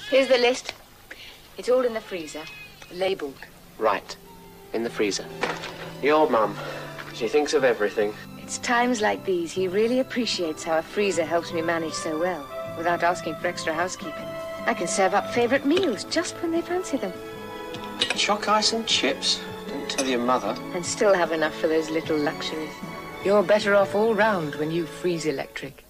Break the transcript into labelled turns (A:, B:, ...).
A: Here's the list. It's all in the freezer, labelled.
B: Right, in the freezer. Your mum, she thinks of everything.
A: It's times like these he really appreciates how a freezer helps me manage so well, without asking for extra housekeeping. I can serve up favourite meals just when they fancy them.
B: Choc Ice and Chips? Don't tell your mother.
A: And still have enough for those little luxuries. You're better off all round when you freeze Electric.